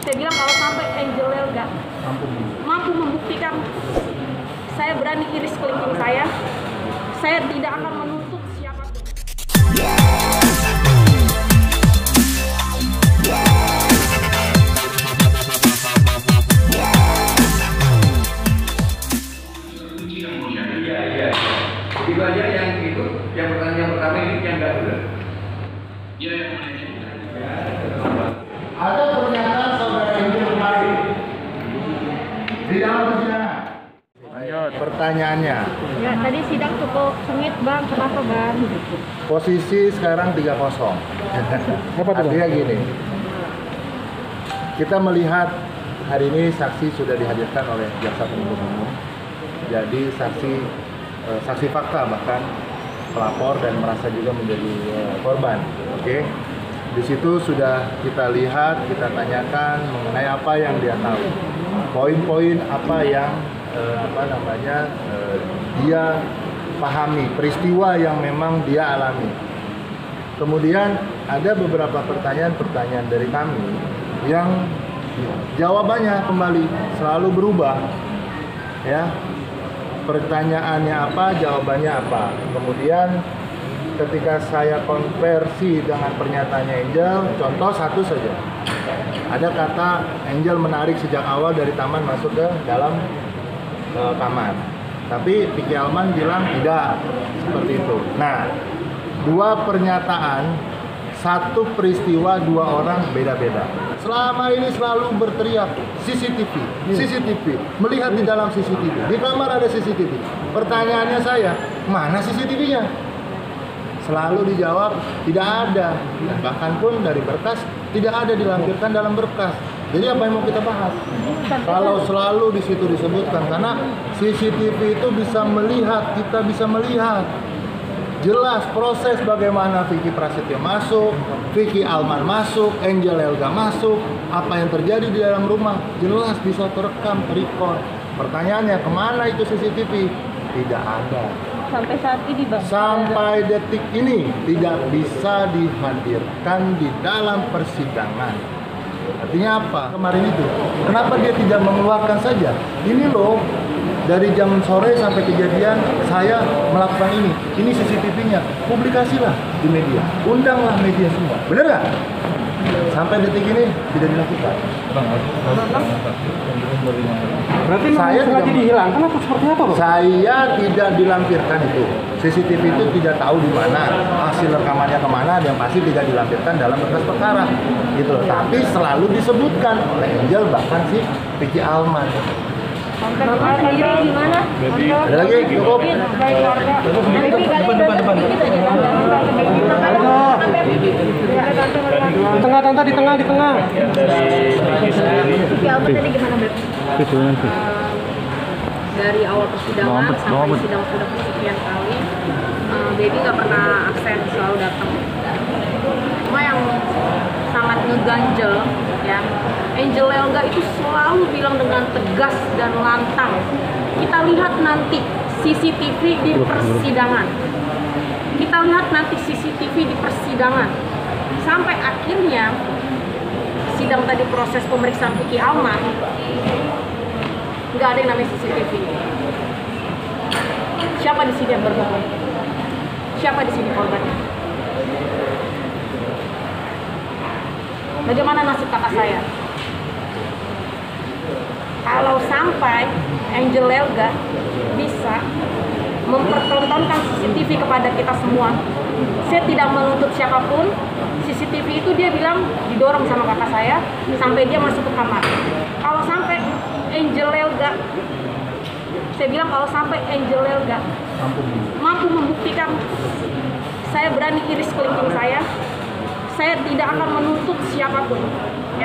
Saya bilang kalau sampai Angel Elga mampu membuktikan saya berani iris kelingking saya tidak akan menuntut siapapun. Iya. Itu aja yang itu, yang pertanyaan pertama ini yang enggak udah. Iya, yang mana ini? Ada pernyataan saudara Angel kemarin di dalam persidangan. Lanjut pertanyaannya. Ya, tadi sidang cukup sengit Bang, kenapa Bang? Posisi sekarang 3-0. Artinya gini, kita melihat hari ini saksi sudah dihadirkan oleh jaksa penuntut umum. Jadi saksi fakta, bahkan pelapor dan merasa juga menjadi korban. Oke. Di situ sudah kita lihat, kita tanyakan mengenai apa yang dia tahu, poin-poin apa yang dia pahami, peristiwa yang memang dia alami. Kemudian ada beberapa pertanyaan dari kami yang jawabannya kembali selalu berubah, ya. Pertanyaannya apa, jawabannya apa. Kemudian ketika saya konversi dengan pernyataannya Angel, contoh satu saja. Ada kata Angel menarik sejak awal dari taman masuk ke dalam kamar. Tapi Vicky Alman bilang tidak seperti itu. Nah, dua pernyataan, satu peristiwa, dua orang beda-beda. Selama ini selalu berteriak CCTV, melihat di dalam CCTV. Di kamar ada CCTV. Pertanyaannya saya, mana CCTV-nya? Selalu dijawab tidak ada. Bahkan pun dari berkas tidak ada dilampirkan dalam berkas. Jadi apa yang mau kita bahas? Kalau selalu di situ disebutkan, karena CCTV itu bisa melihat, kita bisa melihat jelas proses bagaimana Vicky Prasetyo masuk, Vicky Alman masuk, Angel Elga masuk, apa yang terjadi di dalam rumah, jelas bisa terekam, record. Pertanyaannya, kemana itu CCTV? Tidak ada. Sampai saat ini Bang. Sampai detik ini tidak bisa dihadirkan di dalam persidangan. Artinya apa? Kemarin itu, kenapa dia tidak mengeluarkan saja? Ini loh, dari jam sore sampai kejadian saya melakukan ini. Ini CCTV-nya, publikasilah di media, undanglah media semua. Bener nggak? Sampai detik ini tidak dilakukan. Berarti saya sengaja dihilangkan atau seperti apa, Bang? Saya tidak dilampirkan itu. CCTV itu tidak tahu di mana, hasil rekamannya kemana, yang pasti tidak dilampirkan dalam berkas perkara, gitu loh. Tapi selalu disebutkan oleh Angel, bahkan si Vicky Alman. Bapak sendiri gimana? Ada lagi? Cukup? Di tengah, tante, di tengah. Vicky Alman tadi gimana, Beb? Dari awal persidangan sampai sidang sudah kesekian kali, Baby nggak pernah absen, selalu datang. Cuma yang sangat ngeganjel, ya, Angel Elga itu selalu bilang dengan tegas dan lantang, kita lihat nanti CCTV di persidangan. Kita lihat nanti CCTV di persidangan. Sampai akhirnya sidang tadi, proses pemeriksaan Vicky Alman, nggak ada yang namanya CCTV. Siapa di sini yang berbohong? Siapa di sini korbannya? Bagaimana nasib kakak saya? Kalau sampai Angel Elga bisa mempertontonkan CCTV kepada kita semua, saya tidak menuntut siapapun. CCTV itu dia bilang didorong sama kakak saya sampai dia masuk ke kamar. Kalau sampai Angel Elga, saya bilang kalau sampai Angel Elga mampu membuktikan saya berani iris kelingking saya tidak akan menuntut siapapun, ya.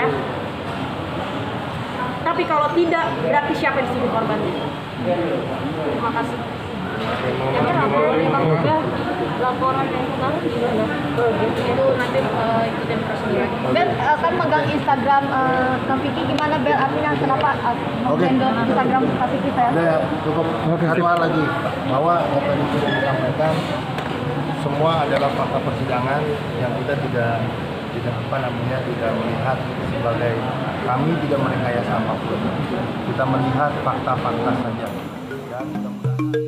Tapi kalau tidak, berarti siapa di sini korbannya? Terima kasih. Jadi laporan yang kemarin gimana? Itu nanti ikutin prosedur. Bel, kan megang Instagram Kak Vicky, gimana Bel? Artinya kenapa endorse Instagram Kak Vicky saya? Udah, cukup. Satu hal lagi, bahwa yang tadi sudah disampaikan semua adalah fakta persidangan yang kita tidak tidak melihat sebagai kami tidak merekayasa apapun. Kita melihat fakta-fakta saja. Dan mudah-mudahan